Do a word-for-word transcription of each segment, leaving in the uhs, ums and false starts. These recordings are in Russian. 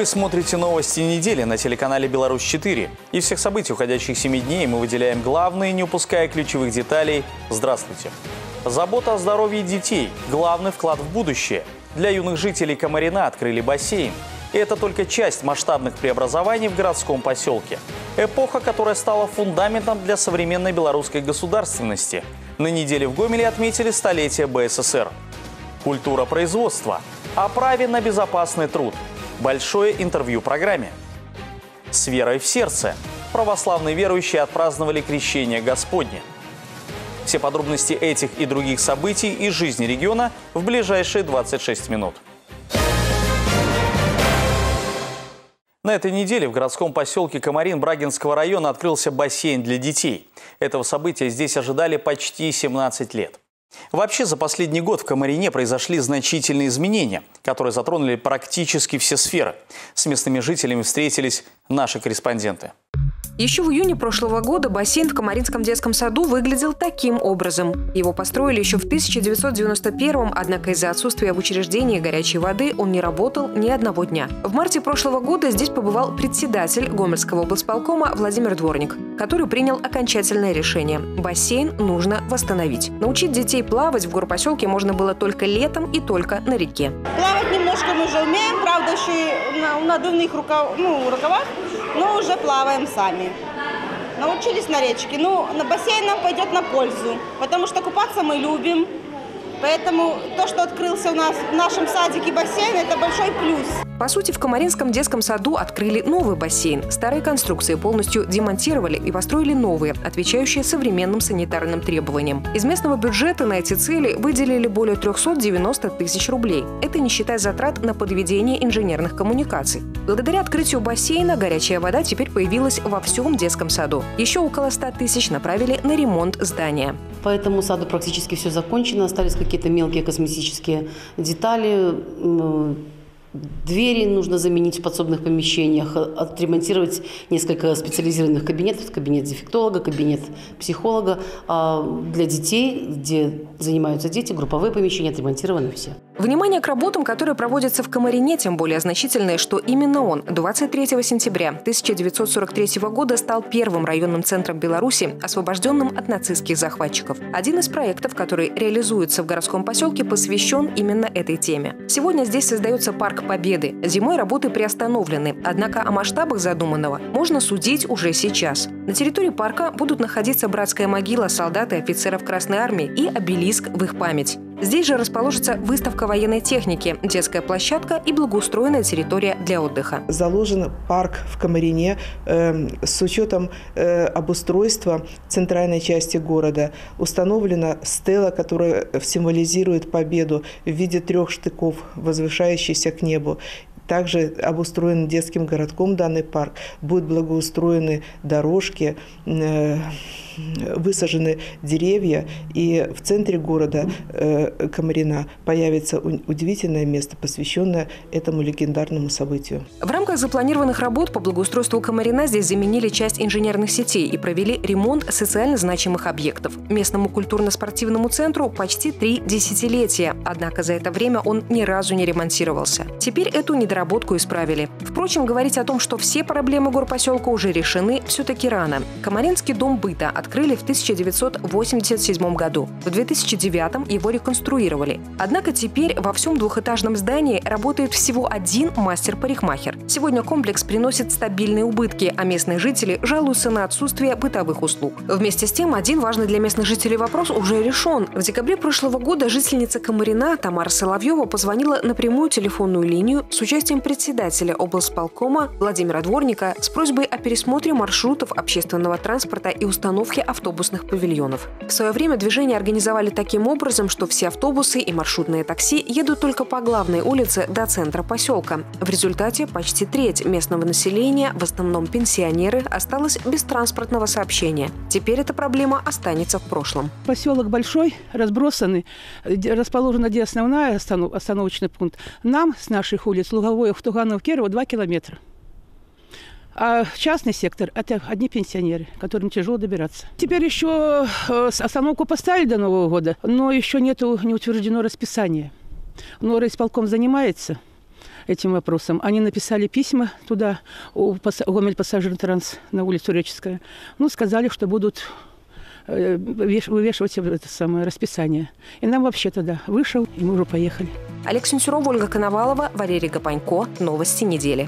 Вы смотрите новости недели на телеканале «Беларусь четыре». Из всех событий уходящих семи дней мы выделяем главные, не упуская ключевых деталей. Здравствуйте. Забота о здоровье детей – главный вклад в будущее. Для юных жителей Комарина открыли бассейн. И это только часть масштабных преобразований в городском поселке. Эпоха, которая стала фундаментом для современной белорусской государственности. На неделе в Гомеле отметили столетие Бэ Эс Эс Эр. Культура производства. О праве на безопасный труд. Большое интервью программе. С верой в сердце. Православные верующие отпраздновали крещение Господне. Все подробности этих и других событий из жизни региона в ближайшие двадцать шесть минут. На этой неделе в городском поселке Комарин Брагинского района открылся бассейн для детей. Этого события здесь ожидали почти семнадцать лет. Вообще, за последний год в Комарине произошли значительные изменения, которые затронули практически все сферы. С местными жителями встретились наши корреспонденты. Еще в июне прошлого года бассейн в Комаринском детском саду выглядел таким образом. Его построили еще в тысяча девятьсот девяносто первом, однако из-за отсутствия в учреждении горячей воды он не работал ни одного дня. В марте прошлого года здесь побывал председатель Гомельского облсполкома Владимир Дворник, который принял окончательное решение – бассейн нужно восстановить. Научить детей плавать в горпоселке можно было только летом и только на реке. Плавать немножко мы уже умеем, правда, еще на надувных рукав, ну, рукавах, но уже плаваем сами. Научились на речке. Ну, на бассейн нам пойдет на пользу, потому что купаться мы любим. Поэтому то, что открылся у нас в нашем садике бассейн, это большой плюс. По сути, в Комаринском детском саду открыли новый бассейн. Старые конструкции полностью демонтировали и построили новые, отвечающие современным санитарным требованиям. Из местного бюджета на эти цели выделили более трёхсот девяноста тысяч рублей. Это не считая затрат на подведение инженерных коммуникаций. Благодаря открытию бассейна горячая вода теперь появилась во всем детском саду. Еще около ста тысяч направили на ремонт здания. По этому саду практически все закончено. Остались какие-то мелкие косметические детали. Двери нужно заменить в подсобных помещениях, отремонтировать несколько специализированных кабинетов, кабинет дефектолога, кабинет психолога. А для детей, где занимаются дети, групповые помещения отремонтированы все. Внимание к работам, которые проводятся в Комарине, тем более значительное, что именно он двадцать третьего сентября тысяча девятьсот сорок третьего года стал первым районным центром Беларуси, освобожденным от нацистских захватчиков. Один из проектов, который реализуется в городском поселке, посвящен именно этой теме. Сегодня здесь создается парк Победы. Зимой работы приостановлены, однако о масштабах задуманного можно судить уже сейчас. На территории парка будут находиться братская могила солдат и офицеров Красной Армии и обелиск в их память. Здесь же расположится выставка военной техники, детская площадка и благоустроенная территория для отдыха. Заложен парк в Комарине э, с учетом э, обустройства центральной части города. Установлена стела, которая символизирует победу в виде трех штыков, возвышающихся к небу. Также обустроен детским городком данный парк. Будут благоустроены дорожки, э, высажены деревья. И в центре города э, Комарина появится удивительное место, посвященное этому легендарному событию. В рамках запланированных работ по благоустройству Комарина здесь заменили часть инженерных сетей и провели ремонт социально значимых объектов. Местному культурно-спортивному центру почти три десятилетия. Однако за это время он ни разу не ремонтировался. Теперь эту недоработку исправили. Впрочем, говорить о том, что все проблемы горпоселка уже решены, все-таки рано. Комаринский дом быта открыли в тысяча девятьсот восемьдесят седьмом году. В две тысячи девятом его реконструировали. Однако теперь во всем двухэтажном здании работает всего один мастер-парикмахер. Сегодня комплекс приносит стабильные убытки, а местные жители жалуются на отсутствие бытовых услуг. Вместе с тем, один важный для местных жителей вопрос уже решен. В декабре прошлого года жительница Комарина Тамара Соловьева позвонила на прямую телефонную линию с участием председателя облсполкома Владимира Дворника с просьбой о пересмотре маршрутов общественного транспорта и установке автобусных павильонов. В свое время движение организовали таким образом, что все автобусы и маршрутные такси едут только по главной улице до центра поселка. В результате почти треть местного населения, в основном пенсионеры, осталась без транспортного сообщения. Теперь эта проблема останется в прошлом. Поселок большой, разбросанный, расположена где основная останов, остановочный пункт. Нам с наших улиц Луговое, Туганов, Кирова два километра. А частный сектор – это одни пенсионеры, которым тяжело добираться. Теперь еще остановку поставили до Нового года, но еще нету, не утверждено расписание. Но райисполком занимается. этим вопросом. Они написали письма туда, у Гомель-Пассажир-Транс на улицу Реческая. Ну, сказали, что будут вывешивать это самое расписание. И нам вообще тогда вышел, и мы уже поехали. Олег Сенцюров, Ольга Коновалова, Валерий Гапанько. Новости недели.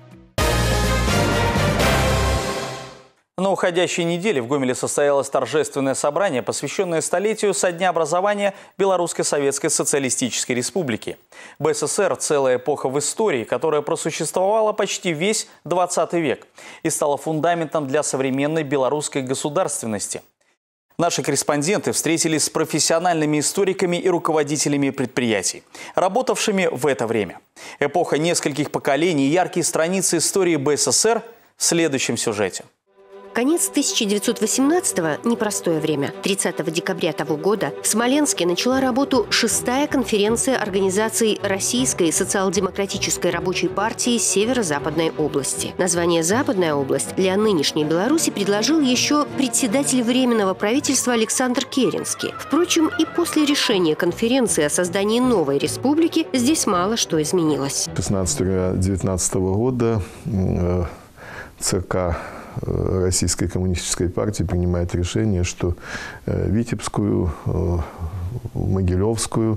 На уходящей неделе в Гомеле состоялось торжественное собрание, посвященное столетию со дня образования Белорусской Советской Социалистической Республики. БССР – целая эпоха в истории, которая просуществовала почти весь двадцатый век и стала фундаментом для современной белорусской государственности. Наши корреспонденты встретились с профессиональными историками и руководителями предприятий, работавшими в это время. Эпоха нескольких поколений и яркие страницы истории БССР в следующем сюжете. Конец тысяча девятьсот восемнадцатого – непростое время. тридцатого декабря того года в Смоленске начала работу шестая конференция организаций Российской социал-демократической рабочей партии Северо-Западной области. Название «Западная область» для нынешней Беларуси предложил еще председатель Временного правительства Александр Керенский. Впрочем, и после решения конференции о создании новой республики здесь мало что изменилось. шестнадцатого-девятнадцатого года э, ЦК Российской коммунистической партии принимает решение, что Витебскую, Могилевскую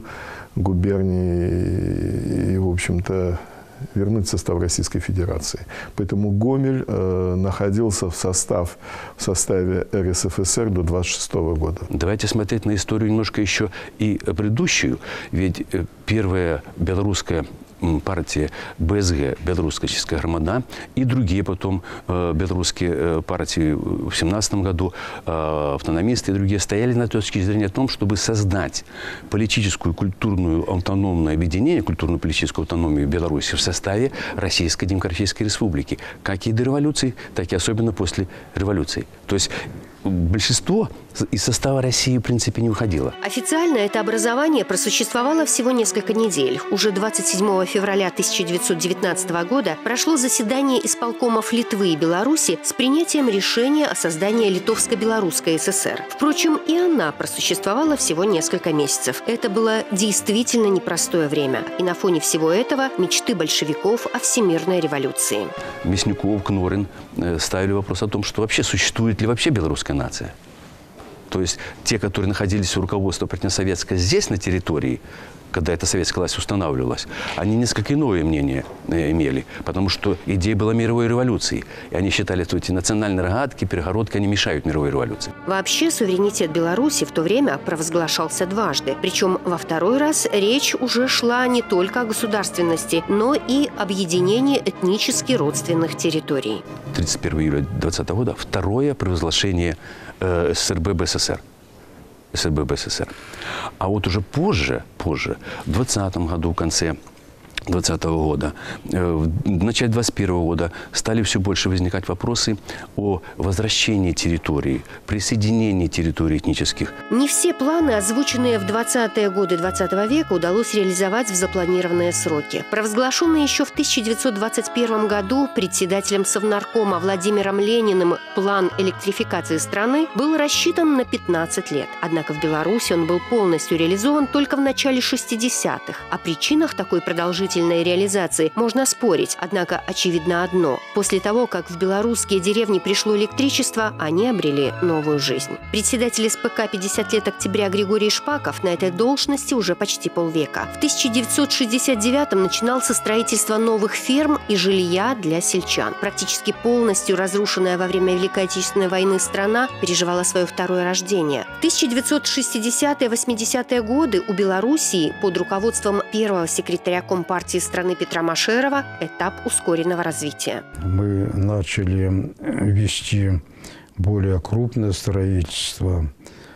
губернии и, в общем-то, вернуть в состав Российской Федерации. Поэтому Гомель э, находился в, состав, в составе эр эс эф эс эр до двадцать шестого года. Давайте смотреть на историю немножко еще и предыдущую. Ведь первая белорусская партия бэ эс гэ, Белорусская чистая громада, и другие потом э, белорусские э, партии в семнадцатом году, э, автономисты и другие, стояли на точке зрения о том, чтобы создать политическую, культурную, автономное объединение, культурно-политическую автономию Беларуси в составе Российской Демократической Республики, как и до революции, так и особенно после революции. То есть большинство из состава России, в принципе, не уходило. Официально это образование просуществовало всего несколько недель. Уже двадцать седьмого февраля тысяча девятьсот девятнадцатого года прошло заседание исполкомов Литвы и Беларуси с принятием решения о создании Литовско-Белорусской эс эс эр. Впрочем, и она просуществовала всего несколько месяцев. Это было действительно непростое время. И на фоне всего этого мечты большевиков о всемирной революции. Мясников, Кнорин ставили вопрос о том, что вообще существует ли вообще белорусская нация. То есть те, которые находились у руководства противосоветского здесь, на территории, когда эта советская власть устанавливалась, они несколько иное мнение имели, потому что идея была мировой революции. И они считали, что эти национальные рогатки, перегородки, они мешают мировой революции. Вообще суверенитет Беларуси в то время провозглашался дважды. Причем во второй раз речь уже шла не только о государственности, но и об объединении этнически родственных территорий. тридцать первого июля двадцатого года второе провозглашение э, эс эс эр бэ бэ эс эс эр. эс эс эр бэ бэ эс эс эр. А вот уже позже, позже, в двадцатом году, в конце двадцатого года, в начале двадцать первого года стали все больше возникать вопросы о возвращении территории, присоединении территорий этнических. Не все планы, озвученные в двадцатые годы двадцатого века, удалось реализовать в запланированные сроки. Провозглашенный еще в тысяча девятьсот двадцать первом году председателем Совнаркома Владимиром Лениным план электрификации страны был рассчитан на пятнадцать лет. Однако в Беларуси он был полностью реализован только в начале шестидесятых. О причинах такой продолжительности реализации можно спорить, однако очевидно одно. После того, как в белорусские деревни пришло электричество, они обрели новую жизнь. Председатель эс пэ ка «пятьдесят лет октября» Григорий Шпаков на этой должности уже почти полвека. В тысяча девятьсот шестьдесят девятом начинался строительство новых ферм и жилья для сельчан. Практически полностью разрушенная во время Великой Отечественной войны страна переживала свое второе рождение. В тысяча девятьсот шестидесятые — восьмидесятые годы у Белоруссии под руководством первого секретаря Компартии страны Петра Машерова этап ускоренного развития. Мы начали вести более крупное строительство.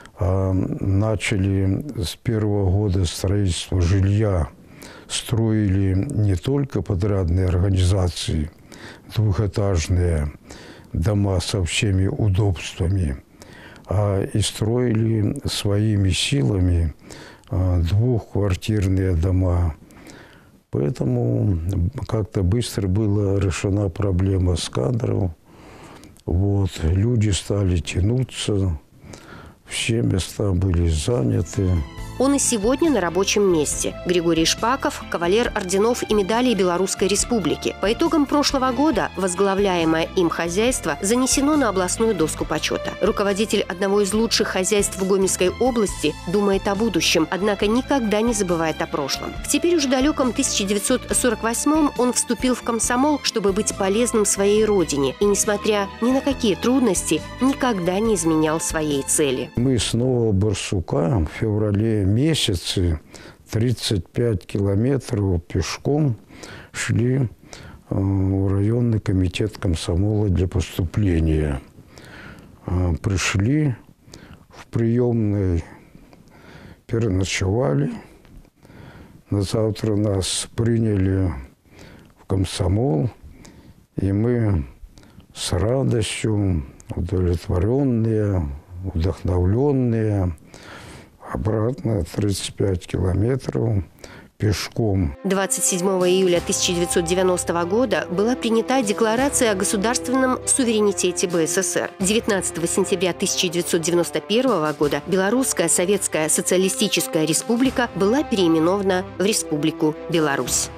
Начали с первого года строительство жилья. Строили не только подрядные организации, двухэтажные дома со всеми удобствами, а и строили своими силами двухквартирные дома. Поэтому как-то быстро была решена проблема с кадром. Вот. Люди стали тянуться, все места были заняты. он и сегодня на рабочем месте. Григорий Шпаков – кавалер орденов и медалей Белорусской Республики. По итогам прошлого года возглавляемое им хозяйство занесено на областную доску почета. Руководитель одного из лучших хозяйств в Гомельской области думает о будущем, однако никогда не забывает о прошлом. В теперь уже далеком тысяча девятьсот сорок восьмом он вступил в комсомол, чтобы быть полезным своей родине, и, несмотря ни на какие трудности, никогда не изменял своей цели. Мы с Нового Барсука в феврале месяце тридцать пять километров пешком шли в районный комитет комсомола для поступления. Пришли в приемной, переночевали. На завтра нас приняли в комсомол, и мы с радостью, удовлетворенные, вдохновленные, обратно тридцать пять километров пешком. двадцать седьмого июля тысяча девятьсот девяностого года была принята Декларация о государственном суверенитете БССР. девятнадцатого сентября тысяча девятьсот девяносто первого года Белорусская Советская Социалистическая Республика была переименована в Республику Беларусь.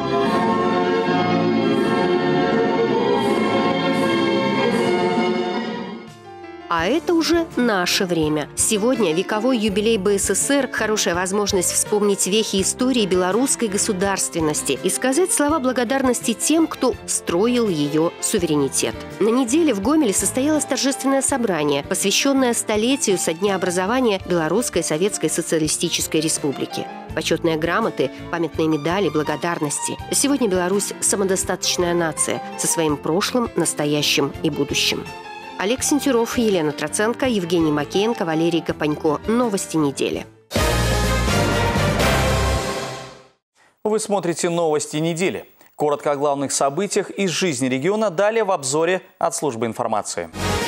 А это уже наше время. Сегодня вековой юбилей БССР – хорошая возможность вспомнить вехи истории белорусской государственности и сказать слова благодарности тем, кто строил ее суверенитет. На неделе в Гомеле состоялось торжественное собрание, посвященное столетию со дня образования Белорусской Советской Социалистической Республики. Почетные грамоты, памятные медали, благодарности. Сегодня Беларусь – самодостаточная нация со своим прошлым, настоящим и будущим. Олег Сентюров, Елена Троценко, Евгений Макеенко, Валерий Гапонько. Новости недели. Вы смотрите «Новости недели». Коротко о главных событиях из жизни региона далее в обзоре от службы информации.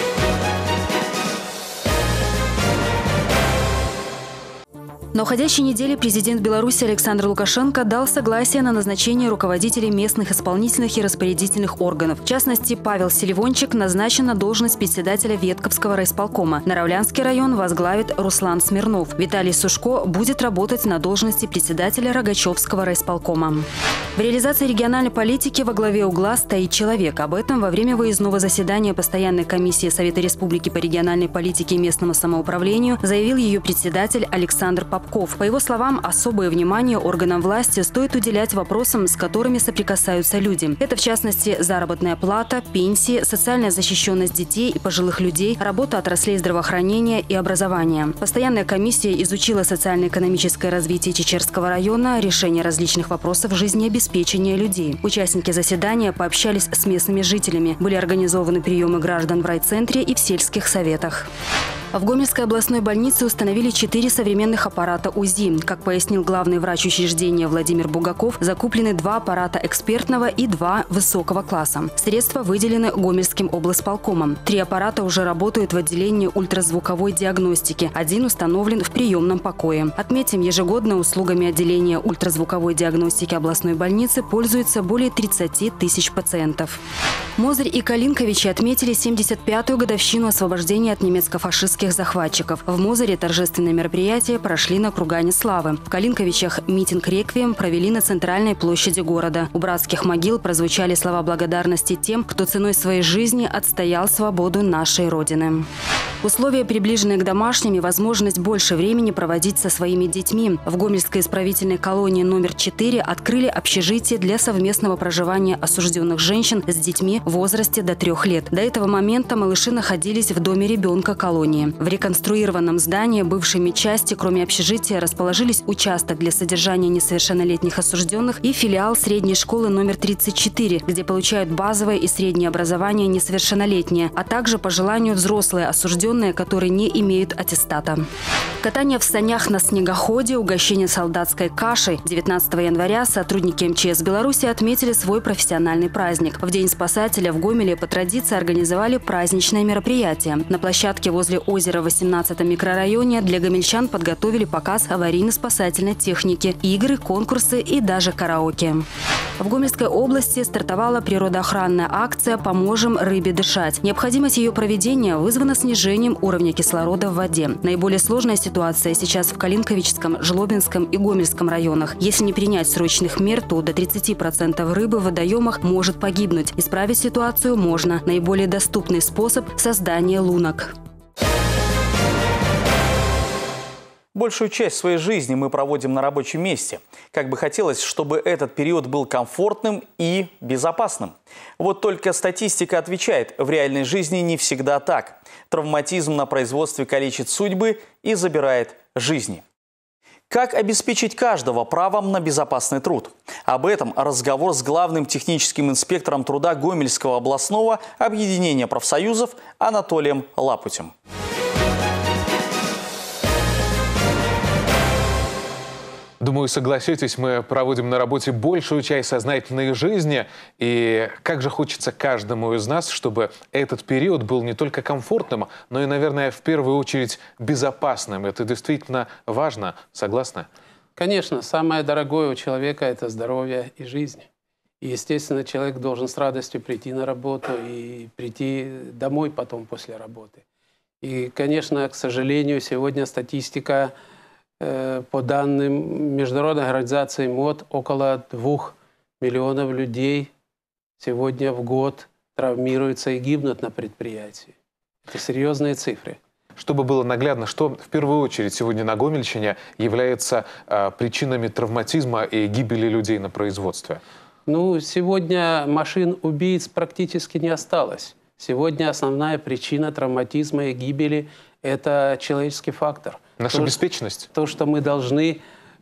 На уходящей неделе президент Беларуси Александр Лукашенко дал согласие на назначение руководителей местных исполнительных и распорядительных органов. В частности, Павел Селивончик назначен на должность председателя Ветковского райисполкома. Наравлянский район возглавит Руслан Смирнов. Виталий Сушко будет работать на должности председателя Рогачевского райисполкома. В реализации региональной политики во главе угла стоит человек. Об этом во время выездного заседания Постоянной комиссии Совета Республики по региональной политике и местному самоуправлению заявил ее председатель Александр Попков. По его словам, особое внимание органам власти стоит уделять вопросам, с которыми соприкасаются люди. Это, в частности, заработная плата, пенсии, социальная защищенность детей и пожилых людей, работа отраслей здравоохранения и образования. Постоянная комиссия изучила социально-экономическое развитие Чечерского района, решение различных вопросов жизнеобеспечения людей. Участники заседания пообщались с местными жителями. Были организованы приемы граждан в райцентре и в сельских советах. В Гомельской областной больнице установили четыре современных аппарата УЗИ. Как пояснил главный врач учреждения Владимир Бугаков, закуплены два аппарата экспертного и два высокого класса. Средства выделены Гомельским облсполкомом. Три аппарата уже работают в отделении ультразвуковой диагностики. Один установлен в приемном покое. Отметим, ежегодно услугами отделения ультразвуковой диагностики областной больницы пользуются более тридцати тысяч пациентов. Мозырь и Калинковичи отметили семьдесят пятую годовщину освобождения от немецко-фашистских захватчиков. В Мозыре торжественные мероприятия прошли на Кургане славы. В Калинковичах митинг-реквием провели на центральной площади города. У братских могил прозвучали слова благодарности тем, кто ценой своей жизни отстоял свободу нашей Родины. Условия, приближенные к домашним, и возможность больше времени проводить со своими детьми. В Гомельской исправительной колонии номер четыре открыли общежитие для совместного проживания осужденных женщин с детьми в возрасте до трех лет. До этого момента малыши находились в доме ребенка колонии. В реконструированном здании бывшей медчасти, кроме общежития, расположились участок для содержания несовершеннолетних осужденных и филиал средней школы номер тридцать четыре, где получают базовое и среднее образование несовершеннолетние, а также по желанию взрослые осужденные, которые не имеют аттестата. Катание в санях на снегоходе, угощение солдатской кашей. девятнадцатого января сотрудники эм че эс Беларуси отметили свой профессиональный праздник. В День спасателя в Гомеле по традиции организовали праздничное мероприятие. На площадке возле озера в восемнадцатом микрорайоне для гомельчан подготовили показ аварийно-спасательной техники, игры, конкурсы и даже караоке. В Гомельской области стартовала природоохранная акция «Поможем рыбе дышать». Необходимость ее проведения вызвана снижением снижением уровня кислорода в воде. Наиболее сложная ситуация сейчас в Калинковичском, Жлобинском и Гомельском районах. Если не принять срочных мер, то до тридцати процентов рыбы в водоемах может погибнуть. Исправить ситуацию можно. Наиболее доступный способ – создание лунок. Большую часть своей жизни мы проводим на рабочем месте. Как бы хотелось, чтобы этот период был комфортным и безопасным. Вот только статистика отвечает, в реальной жизни не всегда так. Травматизм на производстве калечит судьбы и забирает жизни. Как обеспечить каждого правом на безопасный труд? Об этом разговор с главным техническим инспектором труда Гомельского областного объединения профсоюзов Анатолием Лапутем. Думаю, согласитесь, мы проводим на работе большую часть сознательной жизни. И как же хочется каждому из нас, чтобы этот период был не только комфортным, но и, наверное, в первую очередь безопасным. Это действительно важно. Согласны? Конечно, самое дорогое у человека – это здоровье и жизнь. И, естественно, человек должен с радостью прийти на работу и прийти домой потом после работы. И, конечно, к сожалению, сегодня статистика по данным Международной организации МОД, около двух миллионов людей сегодня в год травмируются и гибнут на предприятии. Это серьезные цифры. Чтобы было наглядно, что в первую очередь сегодня на Гомельщине является а, причинами травматизма и гибели людей на производстве? Ну, сегодня машин-убийц практически не осталось. Сегодня основная причина травматизма и гибели – это человеческий фактор. Наша то, беспечность? То, что мы должны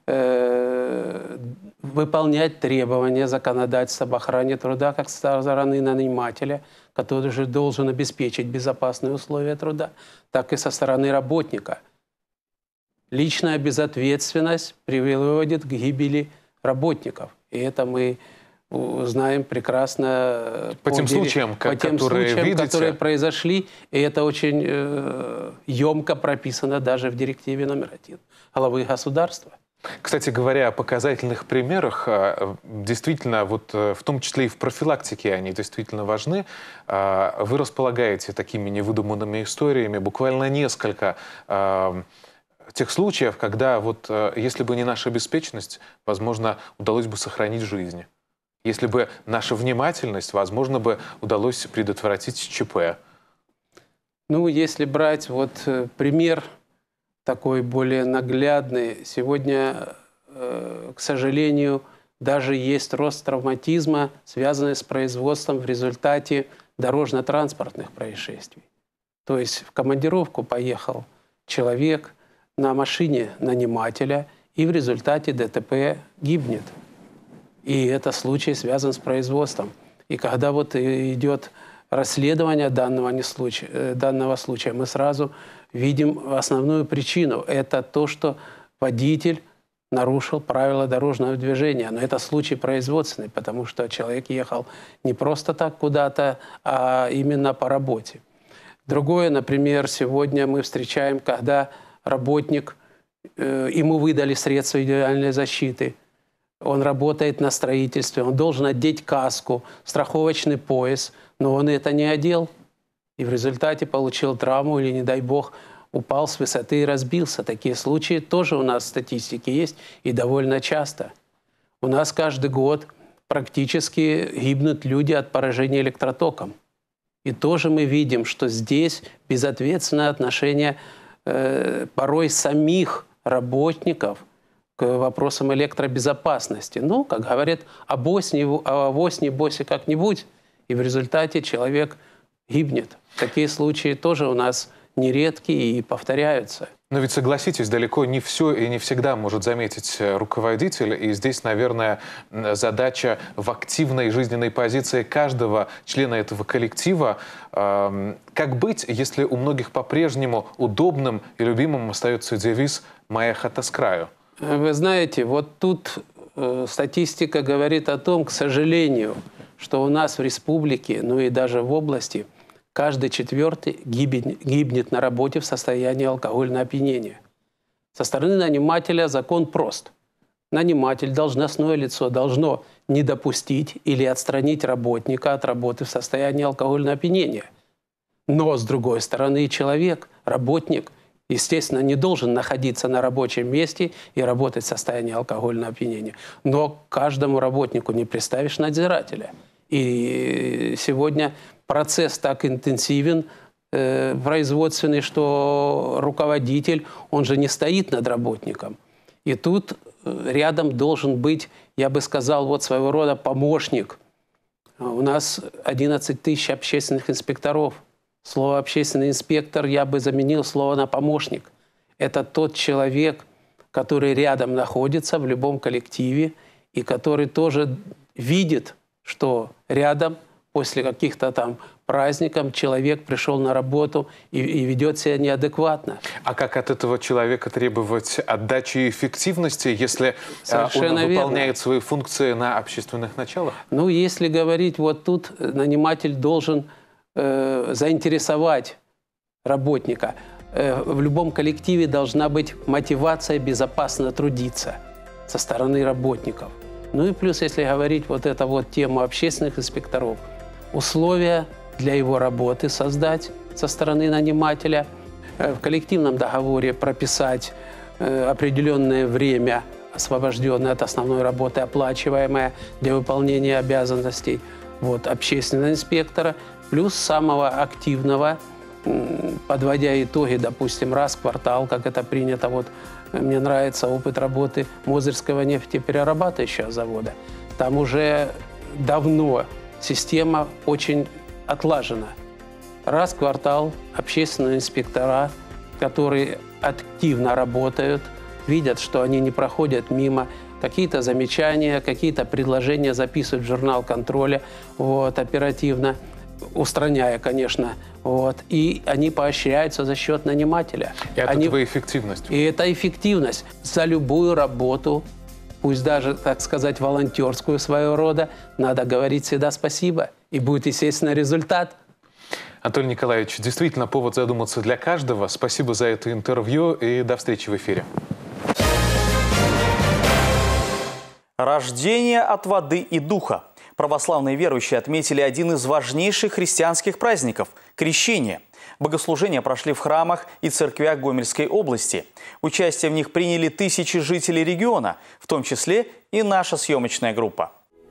э, выполнять требования законодательства об охране труда как со стороны нанимателя, который же должен обеспечить безопасные условия труда, так и со стороны работника. Личная безответственность приводит к гибели работников. И это мы знаем прекрасно по, по тем дерев... случаям, по тем которые, случаям видите... которые произошли. И это очень э, емко прописано даже в директиве номер один главы государства. Кстати говоря, о показательных примерах, действительно, вот в том числе и в профилактике они действительно важны. Вы располагаете такими невыдуманными историями, буквально несколько тех случаев, когда вот если бы не наша беспечность, возможно, удалось бы сохранить жизнь. Если бы наша внимательность, возможно, бы удалось предотвратить ЧП. Ну, если брать вот пример такой более наглядный, сегодня, к сожалению, даже есть рост травматизма, связанный с производством в результате дорожно-транспортных происшествий. То есть в командировку поехал человек на машине нанимателя и в результате ДТП гибнет. И это случай связан с производством. И когда вот идет расследование данного случая, данного случая, мы сразу видим основную причину. Это то, что водитель нарушил правила дорожного движения. Но это случай производственный, потому что человек ехал не просто так куда-то, а именно по работе. Другое, например, сегодня мы встречаем, когда работник, э, ему выдали средства индивидуальной защиты, он работает на строительстве, он должен одеть каску, страховочный пояс, но он это не одел. И в результате получил травму или, не дай бог, упал с высоты и разбился. Такие случаи тоже у нас в статистике есть и довольно часто. У нас каждый год практически гибнут люди от поражения электротоком. И тоже мы видим, что здесь безответственное отношение э, порой самих работников к вопросам электробезопасности. Ну, как говорят, авось не, авось не бойся как-нибудь, и в результате человек гибнет. Такие случаи тоже у нас нередки и повторяются. Но ведь, согласитесь, далеко не все и не всегда может заметить руководитель. И здесь, наверное, задача в активной жизненной позиции каждого члена этого коллектива. Как быть, если у многих по-прежнему удобным и любимым остается девиз «Моя хата с краю»? Вы знаете, вот тут э, статистика говорит о том, к сожалению, что у нас в республике, ну и даже в области, каждый четвертый гибнет, гибнет на работе в состоянии алкогольного опьянения. Со стороны нанимателя закон прост. Наниматель, должностное лицо, должно не допустить или отстранить работника от работы в состоянии алкогольного опьянения. Но, с другой стороны, человек, работник, естественно, не должен находиться на рабочем месте и работать в состоянии алкогольного опьянения. Но каждому работнику не представишь надзирателя. И сегодня процесс так интенсивен, э, производственный, что руководитель, он же не стоит над работником. И тут рядом должен быть, я бы сказал, вот своего рода помощник. У нас одиннадцать тысяч общественных инспекторов. Слово «общественный инспектор» я бы заменил слово на «помощник». Это тот человек, который рядом находится в любом коллективе и который тоже видит, что рядом после каких-то там праздников человек пришел на работу и, и ведет себя неадекватно. А как от этого человека требовать отдачи и эффективности, если Совершенно он выполняет верно. свои функции на общественных началах? Ну, если говорить, вот тут наниматель должен э, заинтересовать работника. Э, в любом коллективе должна быть мотивация безопасно трудиться со стороны работников. Ну и плюс, если говорить вот эту вот тему общественных инспекторов, условия для его работы создать со стороны нанимателя, в коллективном договоре прописать определенное время, освобожденное от основной работы, оплачиваемое для выполнения обязанностей вот, общественного инспектора, плюс самого активного, подводя итоги, допустим, раз в квартал, как это принято. Вот, мне нравится опыт работы Мозырского нефтеперерабатывающего завода. Там уже давно система очень отлажена. Раз в квартал общественные инспектора, которые активно работают, видят, что они не проходят мимо, какие-то замечания, какие-то предложения записывают в журнал контроля вот, оперативно, устраняя, конечно. Вот, и они поощряются за счет нанимателя. И от они... этого эффективность. И это эффективность. За любую работу, пусть даже, так сказать, волонтерскую своего рода, надо говорить всегда спасибо. И будет, естественно, результат. Анатолий Николаевич, действительно повод задуматься для каждого. Спасибо за это интервью и до встречи в эфире. Рождение от воды и духа. Православные верующие отметили один из важнейших христианских праздников – крещение. Богослужения прошли в храмах и церквях Гомельской области. Участие в них приняли тысячи жителей региона, в том числе и наша съемочная группа.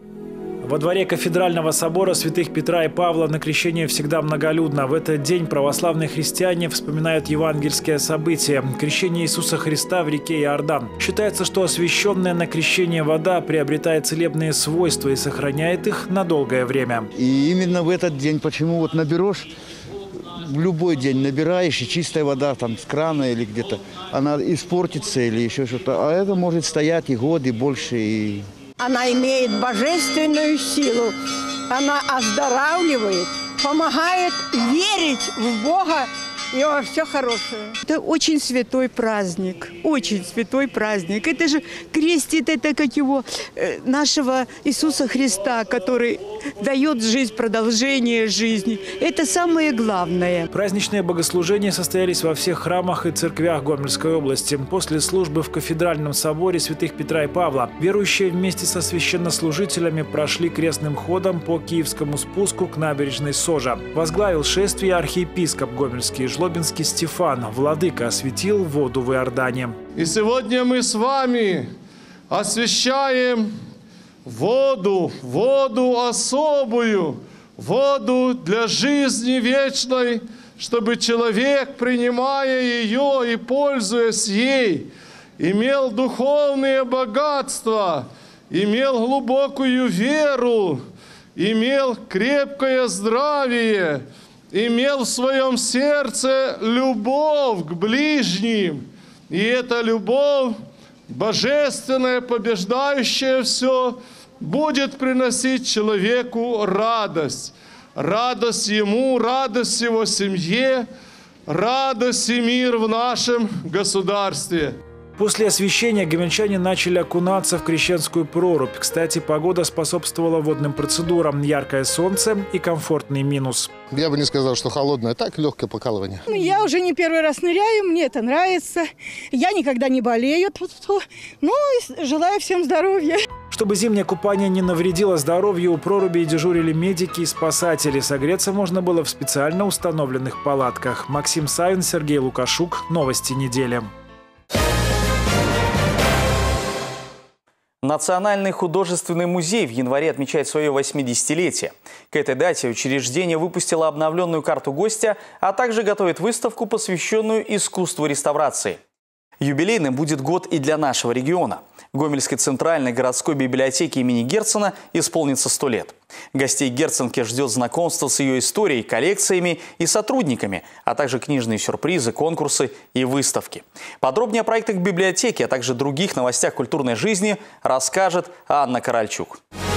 Во дворе кафедрального собора святых Петра и Павла на крещение всегда многолюдно. В этот день православные христиане вспоминают евангельские события – крещение Иисуса Христа в реке Иордан. Считается, что освященная на крещение вода приобретает целебные свойства и сохраняет их на долгое время. И именно в этот день, почему вот наберешь, в любой день набираешь, и чистая вода там с крана или где-то, она испортится или еще что-то. А это может стоять и год, и больше, и... Она имеет божественную силу, она оздоравливает, помогает верить в Бога и во все хорошее. Это очень святой праздник, очень святой праздник. Это же крестит, это как его, нашего Иисуса Христа, который дает жизнь, продолжение жизни. Это самое главное. Праздничные богослужения состоялись во всех храмах и церквях Гомельской области. После службы в кафедральном соборе святых Петра и Павла верующие вместе со священнослужителями прошли крестным ходом по Киевскому спуску к набережной Сожа. Возглавил шествие архиепископ Гомельский Жлобинский Стефан. Владыка осветил воду в Иордане. И сегодня мы с вами освящаем воду, воду особую, воду для жизни вечной, чтобы человек, принимая ее и пользуясь ей, имел духовные богатства, имел глубокую веру, имел крепкое здравие, имел в своем сердце любовь к ближним. И эта любовь, божественная, побеждающая все, будет приносить человеку радость. Радость ему, радость его семье, радость и мир в нашем государстве. После освещения гомельчане начали окунаться в крещенскую прорубь. Кстати, погода способствовала водным процедурам. Яркое солнце и комфортный минус. Я бы не сказал, что холодное, так легкое покалывание. Я уже не первый раз ныряю, мне это нравится. Я никогда не болею. Ну, желаю всем здоровья. Чтобы зимнее купание не навредило здоровью, у проруби дежурили медики и спасатели. Согреться можно было в специально установленных палатках. Максим Савин, Сергей Лукашук. Новости недели. Национальный художественный музей в январе отмечает свое восьмидесятилетие. К этой дате учреждение выпустило обновленную карту гостя, а также готовит выставку, посвященную искусству реставрации. Юбилейным будет год и для нашего региона. Гомельской центральной городской библиотеке имени Герцена исполнится сто лет. Гостей Герценки ждет знакомство с ее историей, коллекциями и сотрудниками, а также книжные сюрпризы, конкурсы и выставки. Подробнее о проектах библиотеки, а также других новостях культурной жизни расскажет Анна Корольчук.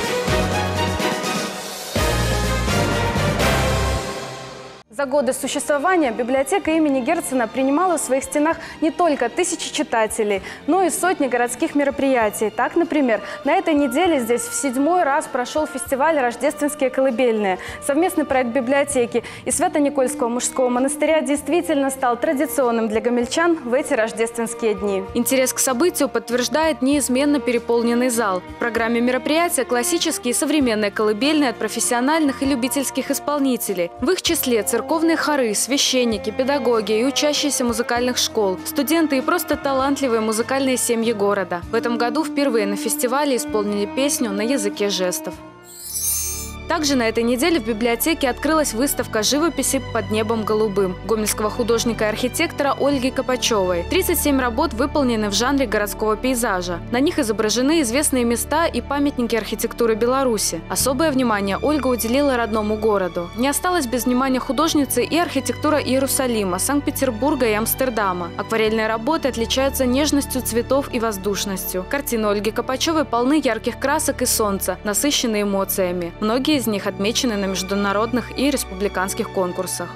За годы существования библиотека имени Герцена принимала в своих стенах не только тысячи читателей, но и сотни городских мероприятий. Так, например, на этой неделе здесь в седьмой раз прошел фестиваль «Рождественские колыбельные». Совместный проект библиотеки и Свято-Никольского мужского монастыря действительно стал традиционным для гомельчан в эти рождественские дни. Интерес к событию подтверждает неизменно переполненный зал. В программе мероприятия классические и современные колыбельные от профессиональных и любительских исполнителей. В их числе церковные Церковные хоры, священники, педагоги и учащиеся музыкальных школ, студенты и просто талантливые музыкальные семьи города. В этом году впервые на фестивале исполнили песню на языке жестов. Также на этой неделе в библиотеке открылась выставка живописи «Под небом голубым» гомельского художника и архитектора Ольги Копачевой. тридцать семь работ выполнены в жанре городского пейзажа. На них изображены известные места и памятники архитектуры Беларуси. Особое внимание Ольга уделила родному городу. Не осталось без внимания художницы и архитектура Иерусалима, Санкт-Петербурга и Амстердама. Акварельные работы отличаются нежностью цветов и воздушностью. Картины Ольги Копачевой полны ярких красок и солнца, насыщены эмоциями. Многие из них отмечены на международных и республиканских конкурсах.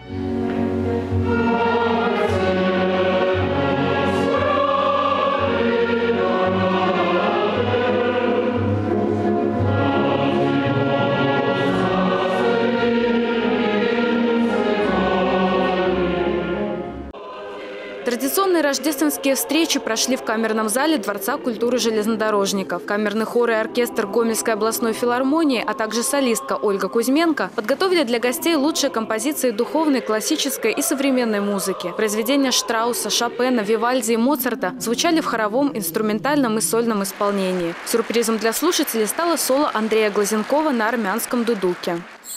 Традиционные рождественские встречи прошли в камерном зале Дворца культуры железнодорожников. Камерный хор и оркестр Гомельской областной филармонии, а также солистка Ольга Кузьменко подготовили для гостей лучшие композиции духовной, классической и современной музыки. Произведения Штрауса, Шопена, Вивальди и Моцарта звучали в хоровом, инструментальном и сольном исполнении. Сюрпризом для слушателей стало соло Андрея Глазенкова на армянском дудуке.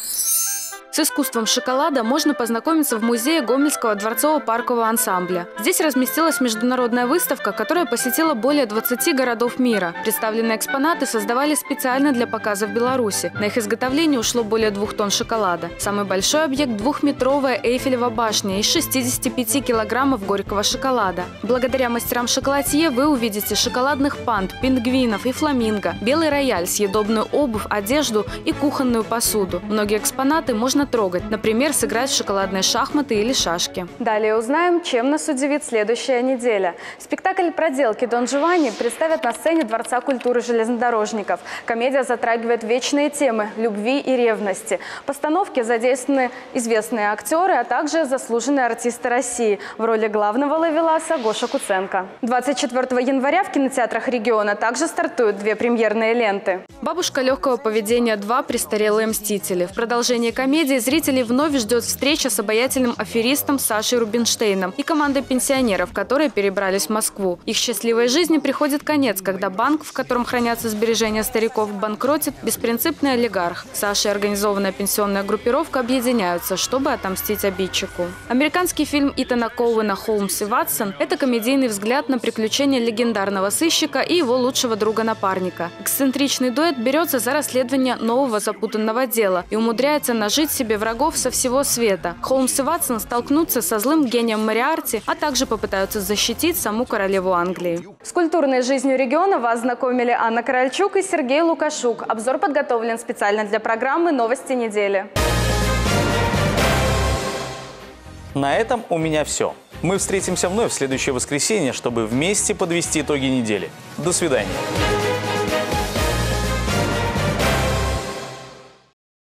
С искусством шоколада можно познакомиться в музее Гомельского дворцово-паркового ансамбля. Здесь разместилась международная выставка, которая посетила более двадцати городов мира. Представленные экспонаты создавали специально для показа в Беларуси. На их изготовление ушло более двух тонн шоколада. Самый большой объект – двухметровая Эйфелева башня из шестидесяти пяти килограммов горького шоколада. Благодаря мастерам-шоколадье вы увидите шоколадных панд, пингвинов и фламинго, белый рояль, съедобную обувь, одежду и кухонную посуду. Многие экспонаты можно трогать, например, сыграть в шоколадные шахматы или шашки. Далее узнаем, чем нас удивит следующая неделя. Спектакль «Проделки Дон Джованни» представят на сцене Дворца культуры железнодорожников. Комедия затрагивает вечные темы любви и ревности. В постановке задействованы известные актеры, а также заслуженные артисты России. В роли главного ловеласа Гоша Куценко. двадцать четвёртого января в кинотеатрах региона также стартуют две премьерные ленты. «Бабушка легкого поведения два. Престарелые мстители». В продолжении комедии зрителей вновь ждет встреча с обаятельным аферистом Сашей Рубинштейном и командой пенсионеров, которые перебрались в Москву. Их счастливой жизни приходит конец, когда банк, в котором хранятся сбережения стариков, банкротит беспринципный олигарх. Саша и организованная пенсионная группировка объединяются, чтобы отомстить обидчику. Американский фильм Итана Коуэна «Холмс и Ватсон» – это комедийный взгляд на приключения легендарного сыщика и его лучшего друга-напарника. Эксцентричный дуэт берется за расследование нового запутанного дела и умудряется нажить себе врагов со всего света. Холмс и Ватсон столкнутся со злым гением Мориарти, а также попытаются защитить саму королеву Англии. С культурной жизнью региона вас знакомили Анна Корольчук и Сергей Лукашук. Обзор подготовлен специально для программы «Новости недели». На этом у меня все. Мы встретимся вновь в следующее воскресенье, чтобы вместе подвести итоги недели. До свидания.